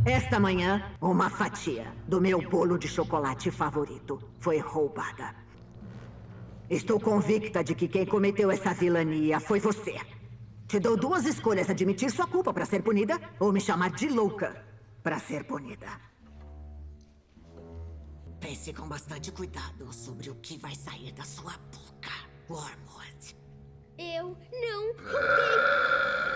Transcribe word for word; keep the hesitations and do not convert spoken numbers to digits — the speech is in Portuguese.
Esta manhã, uma fatia do meu bolo de chocolate favorito foi roubada. Estou convicta de que quem cometeu essa vilania foi você. Te dou duas escolhas: admitir sua culpa para ser punida ou me chamar de louca para ser punida. Pense com bastante cuidado sobre o que vai sair da sua boca, Wormwood. Eu não roubei.